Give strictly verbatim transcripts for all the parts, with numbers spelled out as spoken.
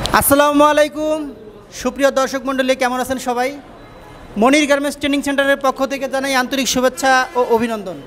আসসালামু আলাইকুম সুপ্রিয় দর্শক মণ্ডলী, কেমন আছেন সবাই? মনির গার্মেন্টস ট্রেনিং সেন্টারের পক্ষ থেকে জানাই আন্তরিক শুভেচ্ছা ও অভিনন্দন।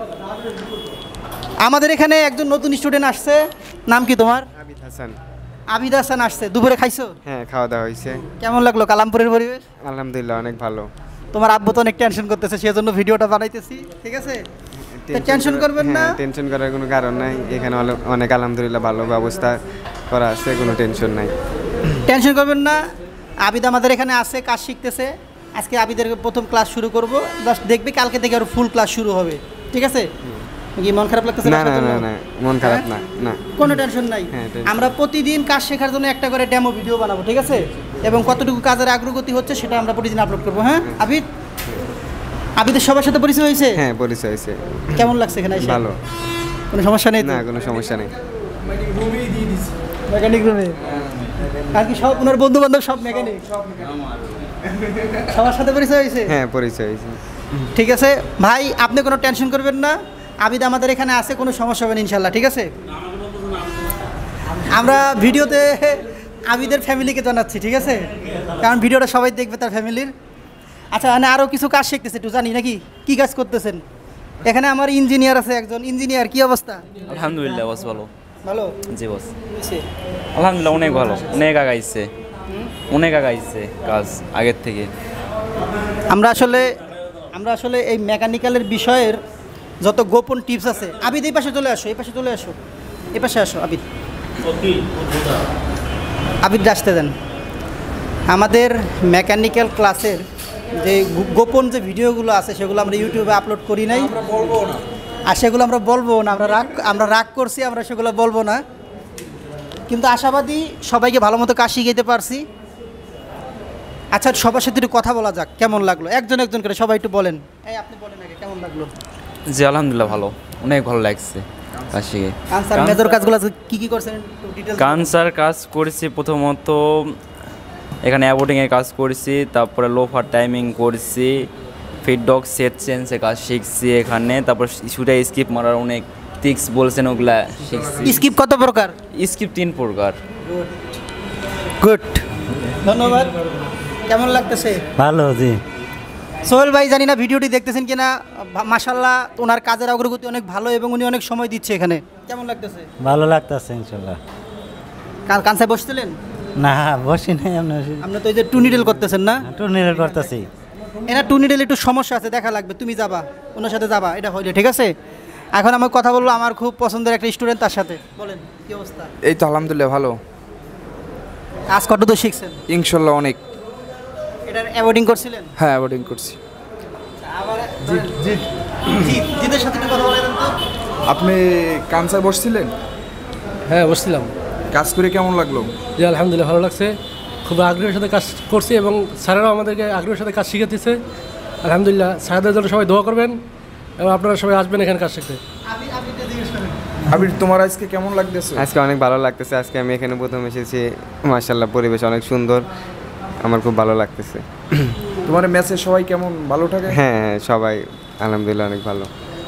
আমাদের এখানে একজন নতুন স্টুডেন্ট আসছে, নাম কি তোমার? আবিদ হাসান। আবিদ হাসান আসছে। দুপুরে খাইছো? হ্যাঁ, খাওয়া দাওয়া হয়েছে। কেমন লাগলো কালামপুরের পরিবেশ? আলহামদুলিল্লাহ, অনেক ভালো। তোমার আব্বু তো অনেক টেনশন করতেছে, সেজন্য ভিডিওটা বানাইতেছি, ঠিক আছে? টেনশন করবেন না, টেনশন করার কোনো কারণ নাই। এখানে অনেক আলহামদুলিল্লাহ ভালো ব্যবস্থা করা আছে, কোনো টেনশন নাই। টেনশন করবেন না। আবিদ আমাদের এখানে আছে, কাজ শিখতেছে। আজকে আবিদের প্রথম ক্লাস শুরু করব, জাস্ট দেখবে কালকে থেকে আরো ফুল ক্লাস শুরু হবে, ঠিক আছে? কি মন খারাপ লাগতেছে? না না না না, মন খারাপ না, না কোনো টেনশন নাই। আমরা প্রতিদিন কাজ শেখার জন্য একটা করে ডেমো ভিডিও বানাবো, ঠিক আছে? এবং কতটুকু কাজের অগ্রগতি হচ্ছে সেটা আমরা প্রতিদিন আপলোড করবো। হ্যাঁ আবিদ, আবিদের সবার সাথে পরিচয় হয়েছে? হ্যাঁ, পরিচয় হয়েছে। কেমন লাগছে এখানে এসে? ভালো, কোনো সমস্যা নেই? না, কোনো সমস্যা নেই। মেকানিক রুমে আর কি সব ওনার বন্ধু বান্ধব সব মেকানিক, সবার সাথে পরিচয় হয়েছে? হ্যাঁ, পরিচয় হয়েছে। ঠিক আছে ভাই, আপনি কোনো টেনশন করবেন না। আবিদ আমাদের এখানে আছে, কোনো সমস্যা হবে না ইনশাল্লাহ, ঠিক আছে? আমরা ভিডিওতে আবিদের ফ্যামিলিকে জানাচ্ছি, ঠিক আছে? কারণ ভিডিওটা সবাই দেখবে, তার ফ্যামিলির। আচ্ছা, মানে আরও কিছু কাজ শিখতেছে, একটু জানি নাকি কী কাজ করতেছেন? এখানে আমার ইঞ্জিনিয়ার আছে একজন। ইঞ্জিনিয়ার, কি অবস্থা? আলহামদুলিল্লাহ বস, ভালো। ভালো? জি বস, আলহামদুলিল্লাহ অনেক ভালো, অনেক আগাইছে, অনেক আগাইছে কাজ আগের থেকে। আমরা আসলে আমরা আসলে এই মেকানিক্যালের বিষয়ের যত গোপন টিপস আছে। আবিদ এই পাশে চলে আসো, এই পাশে চলে আসো, এই পাশে আসো আবিদ। আবিদ আসতে দেন। আমাদের মেকানিক্যাল ক্লাসের যে গোপন যে ভিডিওগুলো আছে সেগুলো আমরা ইউটিউবে আপলোড করি নাই, আর সেগুলো আমরা বলবো না। আমরা রাগ আমরা রাগ করছি, আমরা সেগুলো বলবো না। কিন্তু আশাবাদী সবাইকে ভালো মতো কাজ শিখাইতে পারছি। আচ্ছা, সবার সাথে একটু কথা বলা যাক, কেমন লাগলো? একজন একজন করে সবাই একটু বলেন। এই আপনি বলেন আগে, কেমন লাগলো? জি আলহামদুলিল্লাহ ভালো, অনেক ভালো লাগছে কাজ শিখে। কানসার মেজর কাজগুলো কি কি করছেন ডিটেইলস? কানসার কাজ করেছি, প্রথমত এখানে অ্যাবোর্ডিংয়ের কাজ করেছি, তারপরে লোফার টাইমিং করছি, ফিডডক সেট চেঞ্জের কাজ শিখছি এখানে, তারপর শুটে স্কিপ মারার অনেক টিক্স বলছেন, ওগুলা শিখছি। স্কিপ কত প্রকার? স্কিপ তিন প্রকার। গুড, ধন্যবাদ। কেমন লাগতেছে? ভালো। জি সোহেল ভাই, জানি না ভিডিওটি দেখতেছেন কিনা, মাশাআল্লাহ ওনার কাজের অগ্রগতি অনেক ভালো এবং উনি অনেক সময় দিচ্ছে এখানে। কেমন লাগতেছে? ভালো লাগতেছে ইনশাল্লাহ। কাল কানসায় বসছিলেন? না, বসি নাই। আপনি তো এই যে টু নিডেল করতেছেন না? টু নিডেল করতেছি। এনা টু নিডেল একটু সমস্যা আছে, দেখা লাগবে। তুমি যাবা, ওনার সাথে যাবা, এটা হইলে ঠিক আছে। এখন আমার কথা বলবো আমার খুব পছন্দের একটা স্টুডেন্ট, তার সাথে। বলেন কি অবস্থা? এই তো আলহামদুলিল্লাহ ভালো। কাজ কত দূর শিখছেন? ইনশাল্লাহ অনেক। এটার অ্যাভয়েডিং করছিলেন? হ্যাঁ, অ্যাভয়েডিং করছি। জিতের সাথে একটু কথা বলেন তো। আপনি কানসার বসছিলেন? হ্যাঁ বসছিলাম। কাজ করে কেমন লাগলো? জি আলহামদুলিল্লাহ ভালো লাগছে, খুব আগ্রহের সাথে কাজ করছি এবং স্যারেরাও আমাদেরকে আগ্রহের সাথে কাজ শিখাতেছে। আলহামদুলিল্লাহ, স্যারদের জন্য সবাই দোয়া করবেন এবং আপনারা সবাই আসবেন এখানে কাজ শিখতে। আবির, তোমার আজকে কেমন লাগতেছে? আজকে অনেক ভালো লাগতেছে। আজকে আমি এখানে প্রথম এসেছি, মাশাআল্লাহ পরিবেশ অনেক সুন্দর, আমার খুব ভালো লাগতেছে। তোমার ম্যাচে সবাই কেমন, ভালো থাকে? হ্যাঁ হ্যাঁ, সবাই আলহামদুলিল্লাহ অনেক ভালো।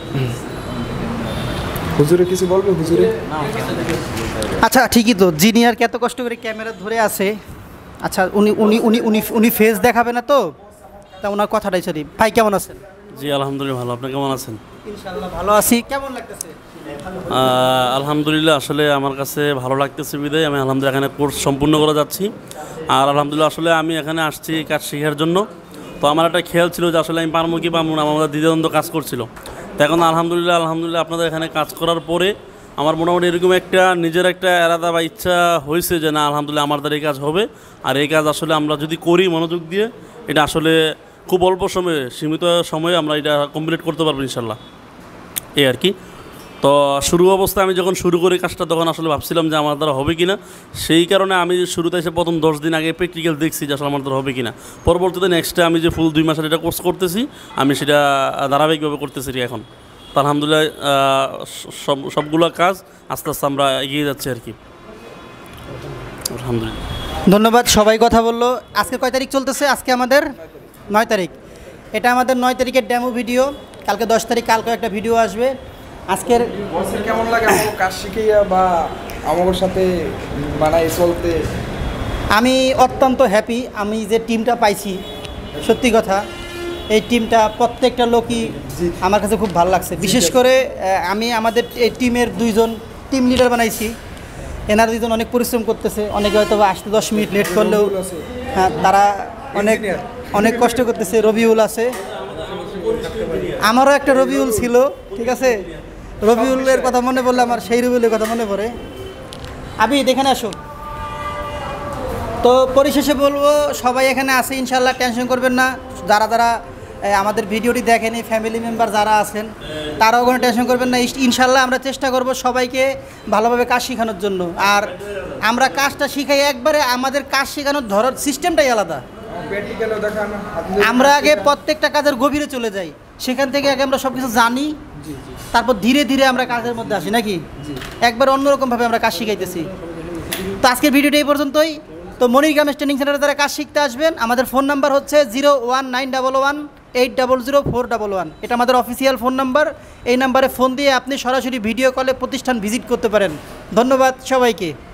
হুজুরে কিছু বলবে? হুজুরে আচ্ছা ঠিকই তো, জিনিয়ারকে এত কষ্ট করে ক্যামেরা ধরে আছে। আচ্ছা, উনি উনি উনি উনি উনি ফেস দেখাবে না তো, তা ওনার কথাটাই সরি। ভাই কেমন আছেন? জি আলহামদুলিল্লাহ ভালো, আপনি কেমন আছেন? ইনশাআল্লাহ ভালো আছি। কেমন লাগতেছে? আলহামদুলিল্লাহ, আসলে আমার কাছে ভালো লাগতেছে বিদায় আমি আলহামদুলিল্লাহ এখানে কোর্স সম্পূর্ণ করে যাচ্ছি। আর আলহামদুলিল্লাহ আসলে আমি এখানে আসছি কাজ শেখার জন্য। তো আমার একটা খেয়াল ছিল যে আসলে আমি পারবো কি পারবো না, আমাদের দ্বিধাদ্বন্দ্ব কাজ করছিল। তো এখন আলহামদুলিল্লাহ আলহামদুলিল্লাহ আপনাদের এখানে কাজ করার পরে আমার মোটামুটি এরকম একটা নিজের একটা এরাদা বা ইচ্ছা হয়েছে যে না আলহামদুলিল্লাহ আমার দ্বারা এই কাজ হবে। আর এই কাজ আসলে আমরা যদি করি মনোযোগ দিয়ে, এটা আসলে খুব অল্প সময়ে, সীমিত সময়ে আমরা এটা কমপ্লিট করতে পারবো ইনশাল্লাহ, এই আর কি। তো শুরু অবস্থায় আমি যখন শুরু করি কাজটা, তখন আসলে ভাবছিলাম যে আমার দ্বারা হবে কি না। সেই কারণে আমি শুরুতে এসে প্রথম দশ দিন আগে প্র্যাকটিক্যাল দেখছি যে আসলে আমার দ্বারা হবে কি না। পরবর্তীতে নেক্সটে আমি যে ফুল দুই মাসের এটা কোর্স করতেছি, আমি সেটা ধারাবাহিকভাবে করতেছি এখন। তো আলহামদুলিল্লাহ সব সবগুলো কাজ আস্তে আস্তে আমরা এগিয়ে যাচ্ছি আর কি, আলহামদুলিল্লাহ। ধন্যবাদ। সবাই কথা বললো। আজকে কয় তারিখ চলতেছে? আজকে আমাদের নয় তারিখ। এটা আমাদের নয় তারিখের ডেমো ভিডিও। কালকে দশ তারিখ, কালকে একটা ভিডিও আসবে। আজকের কেমন লাগে আমার কাজ শিখিয়া বা আমার সাথে বানাই চলতে? আমি অত্যন্ত হ্যাপি আমি যে টিমটা পাইছি, সত্যি কথা এই টিমটা প্রত্যেকটা লোকই আমার কাছে খুব ভালো লাগছে। বিশেষ করে আহ, আমি আমাদের এই টিমের দুইজন টিম লিডার বানাইছি, এনারা দুজন অনেক পরিশ্রম করতেছে, অনেকে হয়তো বা আসতে দশ মিনিট লেট করলেও হ্যাঁ তারা অনেক অনেক কষ্ট করতেছে। রবিউল আছে, আমারও একটা রবিউল ছিল, ঠিক আছে, রবিউলের কথা মনে পড়লে আমার সেই রবিউলের কথা মনে পড়ে। আবি এখানে আসো। তো পরিশেষে বলবো সবাই এখানে আছে ইনশাল্লাহ, টেনশন করবেন না। যারা যারা এ, আমাদের ভিডিওটি দেখেনি, ফ্যামিলি মেম্বার যারা আছেন তারাও কোনো টেনশন করবেন না। ইস- ইনশাল্লাহ আমরা চেষ্টা করব সবাইকে ভালোভাবে কাজ শেখানোর জন্য। আর আমরা কাজটা শিখাই একবারে, আমাদের কাজ শেখানোর ধরার সিস্টেমটাই আলাদা। প্র্যাকটিক্যালও দেখানো, আপনি আমরা আগে প্রত্যেকটা কাজের গভীরে চলে যাই, সেখান থেকে আগে আমরা সব কিছু জানি, তারপর ধীরে ধীরে আমরা কাজের মধ্যে আসি নাকি, একবার অন্যরকমভাবে আমরা কাজ শিখাইতেছি। তো আজকের ভিডিওটা এই পর্যন্তই। তো মনিরগ্রাম ট্রেনিং সেন্টারে যারা কাজ শিখতে আসবেন, আমাদের ফোন নাম্বার হচ্ছে zero one nine double one eight double zero four double one, এটা আমাদের অফিসিয়াল ফোন নাম্বার। এই নাম্বারে ফোন দিয়ে আপনি সরাসরি ভিডিও কলে প্রতিষ্ঠান ভিজিট করতে পারেন। ধন্যবাদ সবাইকে।